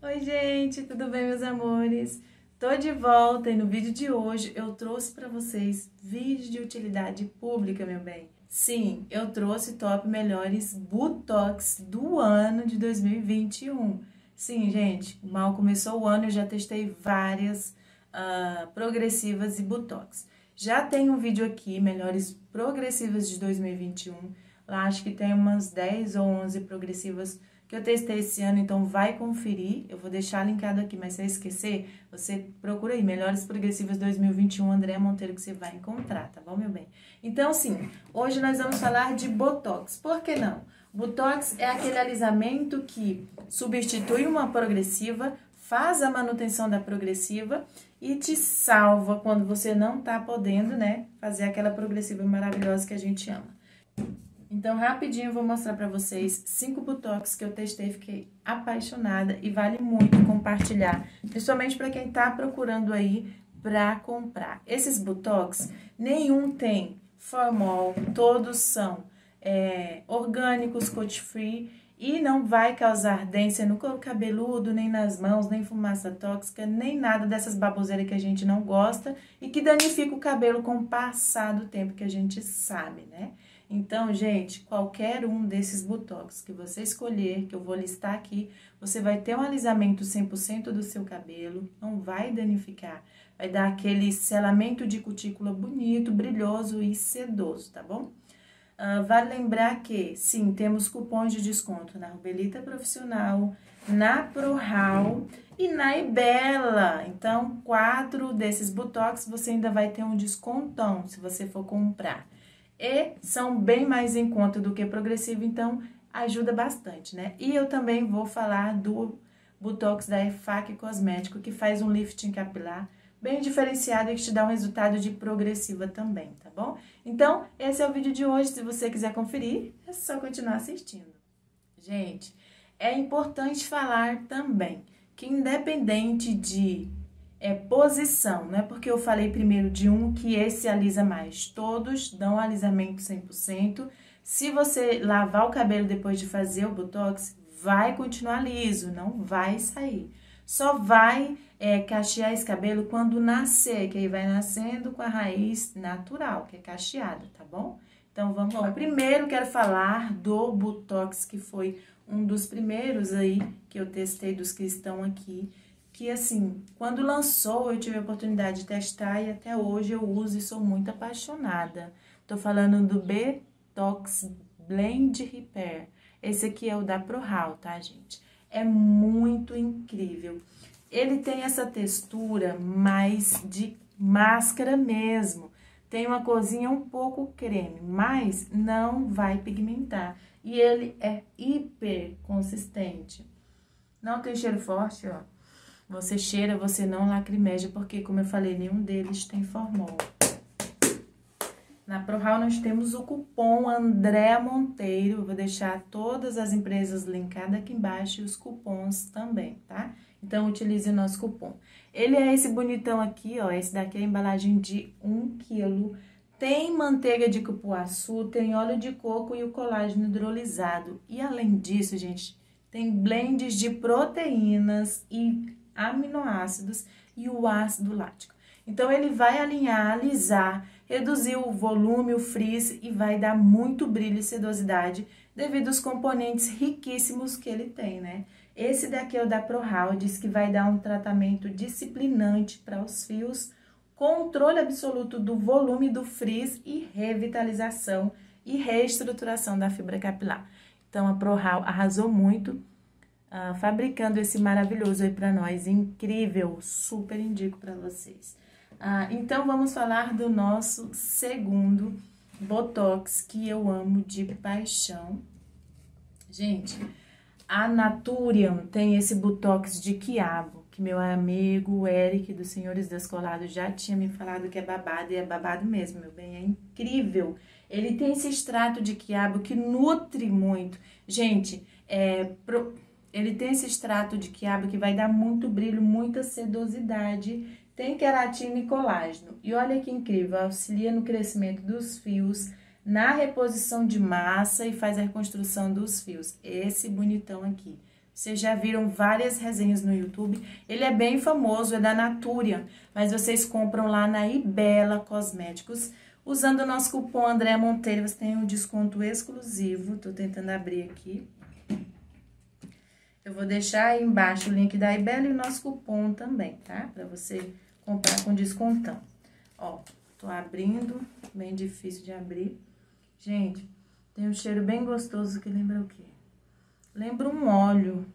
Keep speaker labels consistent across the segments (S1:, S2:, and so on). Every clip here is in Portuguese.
S1: Oi, gente, tudo bem, meus amores? Tô de volta e no vídeo de hoje eu trouxe para vocês vídeos de utilidade pública, meu bem. Sim, eu trouxe top melhores Botox do ano de 2021. Sim, gente, mal começou o ano, eu já testei várias progressivas e Botox. Já tem um vídeo aqui, melhores progressivas de 2021. Lá acho que tem umas 10 ou 11 progressivas que eu testei esse ano, então vai conferir. Eu vou deixar linkado aqui, mas se você esquecer, você procura aí, Melhores Progressivas 2021, Andréa Monteiro, que você vai encontrar, tá bom, meu bem? Então, sim, hoje nós vamos falar de Botox. Por que não? Botox é aquele alisamento que substitui uma progressiva, faz a manutenção da progressiva e te salva quando você não tá podendo, né, fazer aquela progressiva maravilhosa que a gente ama. Então, rapidinho eu vou mostrar pra vocês 5 Botox que eu testei, fiquei apaixonada e vale muito compartilhar, principalmente pra quem tá procurando aí pra comprar. Esses Botox, nenhum tem formol, todos são orgânicos, coat-free e não vai causar ardência no couro cabeludo, nem nas mãos, nem fumaça tóxica, nem nada dessas baboseiras que a gente não gosta e que danifica o cabelo com o passar do tempo, que a gente sabe, né? Então, gente, qualquer um desses Botox que você escolher, que eu vou listar aqui, você vai ter um alisamento 100% do seu cabelo, não vai danificar, vai dar aquele selamento de cutícula bonito, brilhoso e sedoso, tá bom? Vale lembrar que, sim, temos cupons de desconto na Rubelita Profissional, na ProHaul e na Ibela. Então, 4 desses Botox você ainda vai ter um descontão se você for comprar. E são bem mais em conta do que progressivo, então ajuda bastante, né? E eu também vou falar do Botox da EFAC Cosmético, que faz um lifting capilar bem diferenciado e que te dá um resultado de progressiva também, tá bom? Então, esse é o vídeo de hoje. Se você quiser conferir, é só continuar assistindo. Gente, é importante falar também que independente de posição, não é porque eu falei primeiro de um que esse alisa mais, todos dão alisamento 100%. Se você lavar o cabelo depois de fazer o Botox, vai continuar liso, não vai sair. Só vai cachear esse cabelo quando nascer, que aí vai nascendo com a raiz natural, que é cacheada, tá bom? Então, vamos lá. Primeiro, quero falar do Botox, que foi um dos primeiros aí que eu testei, dos que estão aqui, que assim, quando lançou, eu tive a oportunidade de testar e até hoje eu uso e sou muito apaixonada. Tô falando do Botox Blend Repair. Esse aqui é o da ProHaul, tá, gente? É muito incrível. Ele tem essa textura mais de máscara mesmo. Tem uma corzinha um pouco creme, mas não vai pigmentar. E ele é hiper consistente. Não tem cheiro forte, ó. Você cheira, você não lacrimeja, porque, como eu falei, nenhum deles tem formol. Na ProHaul nós temos o cupom Andréa Monteiro, eu vou deixar todas as empresas linkadas aqui embaixo e os cupons também, tá? Então, utilize o nosso cupom. Ele é esse bonitão aqui, ó, esse daqui é a embalagem de 1 kg. Tem manteiga de cupuaçu, tem óleo de coco e o colágeno hidrolisado. E além disso, gente, tem blends de proteínas e aminoácidos e o ácido lático. Então, ele vai alinhar, alisar, reduzir o volume, o frizz e vai dar muito brilho e sedosidade devido aos componentes riquíssimos que ele tem, né? Esse daqui é o da ProHaul, diz que vai dar um tratamento disciplinante para os fios, controle absoluto do volume do frizz e revitalização e reestruturação da fibra capilar. Então, a ProHaul arrasou muito fabricando esse maravilhoso aí pra nós, incrível, super indico pra vocês. Então, vamos falar do nosso segundo Botox, que eu amo de paixão. Gente, a Naturium tem esse Botox de quiabo, que meu amigo Eric, dos Senhores Descolados, já tinha me falado que é babado, e é babado mesmo, meu bem, é incrível. Ele tem esse extrato de quiabo que nutre muito. Gente, ele tem esse extrato de quiabo que vai dar muito brilho, muita sedosidade, tem queratina e colágeno. E olha que incrível, auxilia no crescimento dos fios, na reposição de massa e faz a reconstrução dos fios. Esse bonitão aqui. Vocês já viram várias resenhas no YouTube. Ele é bem famoso, é da Natura, mas vocês compram lá na Ibela Cosméticos. Usando o nosso cupom Andréa Monteiro, você tem um desconto exclusivo. Tô tentando abrir aqui. Eu vou deixar aí embaixo o link da Ibela e o nosso cupom também, tá? Pra você comprar com descontão. Ó, tô abrindo, bem difícil de abrir. Gente, tem um cheiro bem gostoso que lembra o quê? Lembra um óleo.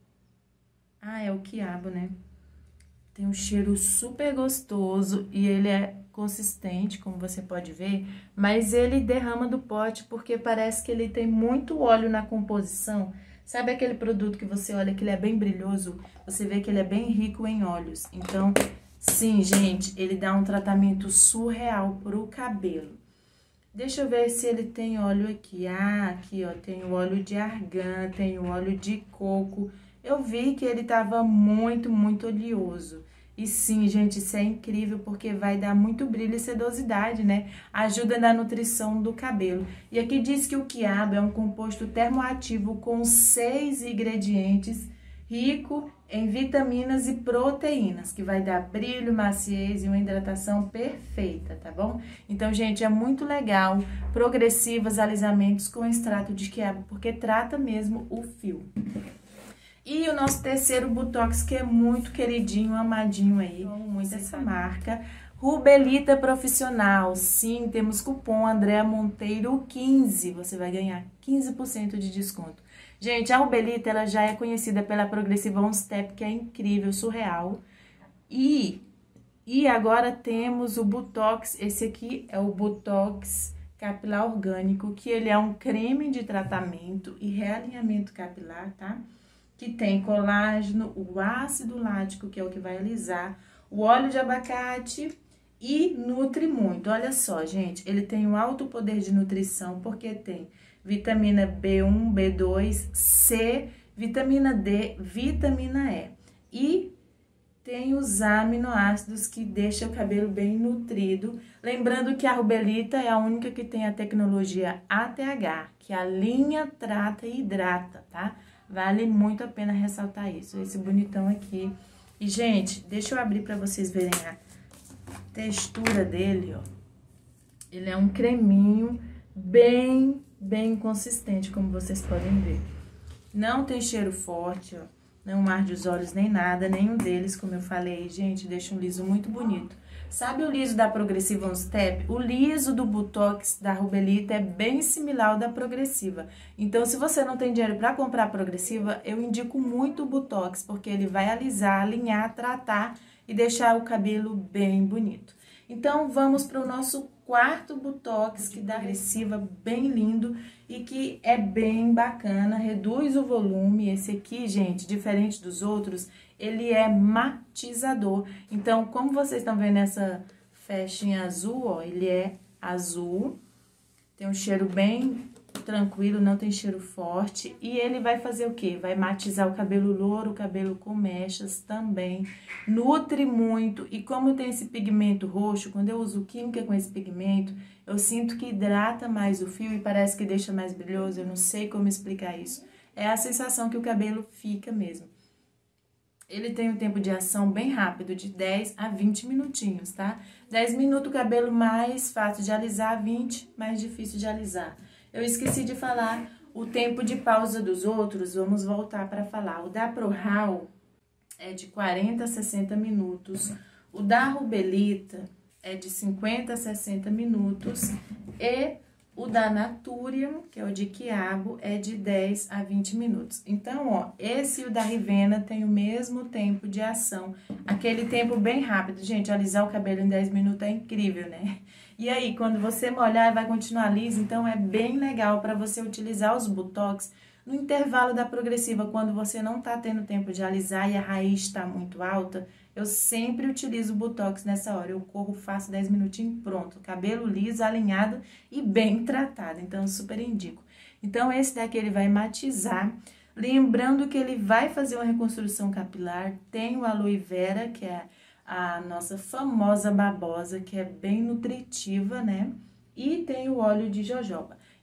S1: Ah, é o quiabo, né? Tem um cheiro super gostoso e ele é consistente, como você pode ver, mas ele derrama do pote porque parece que ele tem muito óleo na composição. Sabe aquele produto que você olha que ele é bem brilhoso? Você vê que ele é bem rico em óleos. Então, sim, gente, ele dá um tratamento surreal pro cabelo. Deixa eu ver se ele tem óleo aqui. Ah, aqui, ó, tem o óleo de argan, tem o óleo de coco. Eu vi que ele tava muito, muito oleoso. E sim, gente, isso é incrível porque vai dar muito brilho e sedosidade, né? Ajuda na nutrição do cabelo. E aqui diz que o quiabo é um composto termoativo com 6 ingredientes, rico em vitaminas e proteínas, que vai dar brilho, maciez e uma hidratação perfeita, tá bom? Então, gente, é muito legal, progressivos alisamentos com extrato de quiabo, porque trata mesmo o fio. E o nosso terceiro Botox, que é muito queridinho, amadinho aí, muito essa marca, Rubelita Profissional. Sim, temos cupom Andréa Monteiro 15, você vai ganhar 15% de desconto. Gente, a Rubelita, ela já é conhecida pela Progressiva One Step, que é incrível, surreal. E agora temos o Botox, esse aqui é o Botox Capilar Orgânico, que ele é um creme de tratamento e realinhamento capilar, tá? Que tem colágeno, o ácido lático, que é o que vai alisar, o óleo de abacate e nutre muito. Olha só, gente, ele tem um alto poder de nutrição, porque tem vitamina B1, B2, C, vitamina D, vitamina E. E tem os aminoácidos que deixam o cabelo bem nutrido. Lembrando que a Rubelita é a única que tem a tecnologia ATH, que alinha, trata e hidrata, tá? Vale muito a pena ressaltar isso, esse bonitão aqui. E, gente, deixa eu abrir pra vocês verem a textura dele, ó. Ele é um creminho bem consistente, como vocês podem ver. Não tem cheiro forte, ó. Não arde os olhos nem nada, nenhum deles, como eu falei, gente, deixa um liso muito bonito. Sabe o liso da Progressiva One Step? O liso do Botox da Rubelita é bem similar ao da Progressiva. Então, se você não tem dinheiro para comprar a Progressiva, eu indico muito o Botox, porque ele vai alisar, alinhar, tratar e deixar o cabelo bem bonito. Então, vamos para o nosso quarto Botox, que dá Progressiva, bem lindo e que é bem bacana, reduz o volume. Esse aqui, gente, diferente dos outros, ele é matizador. Então, como vocês estão vendo essa festinha azul, ó, ele é azul, tem um cheiro bem tranquilo, não tem cheiro forte. E ele vai fazer o quê? Vai matizar o cabelo louro, o cabelo com mechas também. Nutre muito. E como tem esse pigmento roxo, quando eu uso química com esse pigmento, eu sinto que hidrata mais o fio e parece que deixa mais brilhoso. Eu não sei como explicar isso. É a sensação que o cabelo fica mesmo. Ele tem um tempo de ação bem rápido, de 10 a 20 minutinhos, tá? 10 minutos o cabelo mais fácil de alisar, 20 mais difícil de alisar. Eu esqueci de falar o tempo de pausa dos outros, vamos voltar para falar. O da ProHaul é de 40 a 60 minutos, o da Rubelita é de 50 a 60 minutos e o da Naturium, que é o de quiabo, é de 10 a 20 minutos. Então, ó, esse e o da Rivena tem o mesmo tempo de ação, aquele tempo bem rápido. Gente, alisar o cabelo em 10 minutos é incrível, né? E aí, quando você molhar, vai continuar liso, então é bem legal para você utilizar os Botox no intervalo da Progressiva, quando você não tá tendo tempo de alisar e a raiz está muito alta. Eu sempre utilizo o Botox nessa hora, eu corro, faço 10 minutinhos, pronto. Cabelo liso, alinhado e bem tratado, então eu super indico. Então, esse daqui ele vai matizar, lembrando que ele vai fazer uma reconstrução capilar, tem o Aloe Vera, que é a nossa famosa babosa, que é bem nutritiva, né? E tem o óleo de jojoba.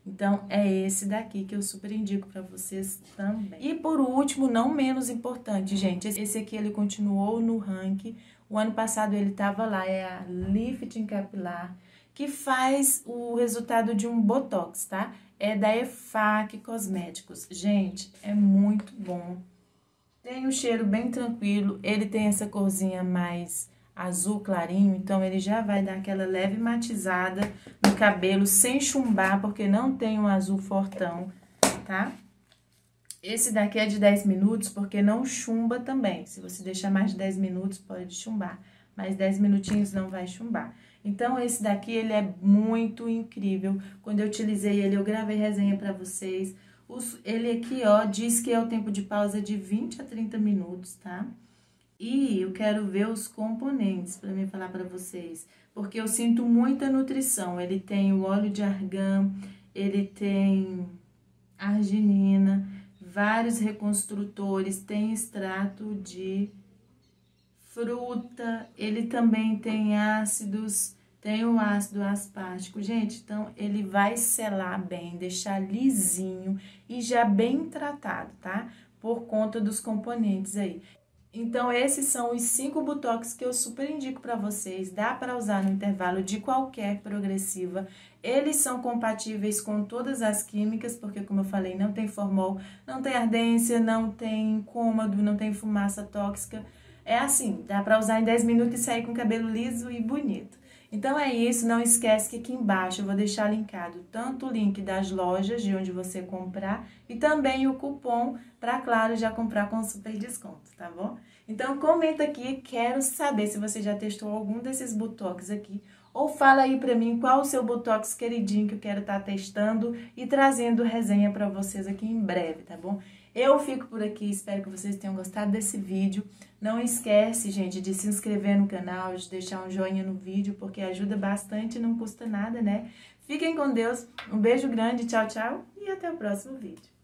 S1: Então, é esse daqui que eu super indico para vocês também. E por último, não menos importante, gente, esse aqui ele continuou no ranking. O ano passado ele tava lá, é a Lifting Capilar, que faz o resultado de um Botox, tá? É da EFAC Cosméticos. Gente, é muito bom. Tem um cheiro bem tranquilo, ele tem essa corzinha mais azul clarinho, então ele já vai dar aquela leve matizada no cabelo sem chumbar, porque não tem um azul fortão, tá? Esse daqui é de 10 minutos, porque não chumba também. Se você deixar mais de 10 minutos, pode chumbar, mas 10 minutinhos não vai chumbar. Então, esse daqui, ele é muito incrível. Quando eu utilizei ele, eu gravei resenha pra vocês. Ele aqui, ó, diz que é o tempo de pausa de 20 a 30 minutos, tá? E eu quero ver os componentes pra mim falar pra vocês, porque eu sinto muita nutrição. Ele tem o óleo de argan, ele tem arginina, vários reconstrutores, tem extrato de fruta, ele também tem ácidos, tem o ácido aspartico. Gente, então ele vai selar bem, deixar lisinho e já bem tratado, tá? Por conta dos componentes aí. Então, esses são os 5 Botox que eu super indico para vocês. Dá para usar no intervalo de qualquer progressiva. Eles são compatíveis com todas as químicas, porque, como eu falei, não tem formol, não tem ardência, não tem incômodo, não tem fumaça tóxica. É assim, dá para usar em 10 minutos e sair com o cabelo liso e bonito. Então é isso, não esquece que aqui embaixo eu vou deixar linkado tanto o link das lojas de onde você comprar e também o cupom para, claro, já comprar com super desconto, tá bom? Então comenta aqui, quero saber se você já testou algum desses Botox aqui ou fala aí pra mim qual o seu Botox queridinho que eu quero estar testando e trazendo resenha pra vocês aqui em breve, tá bom? Eu fico por aqui, espero que vocês tenham gostado desse vídeo. Não esquece, gente, de se inscrever no canal, de deixar um joinha no vídeo, porque ajuda bastante e não custa nada, né? Fiquem com Deus, um beijo grande, tchau, tchau e até o próximo vídeo.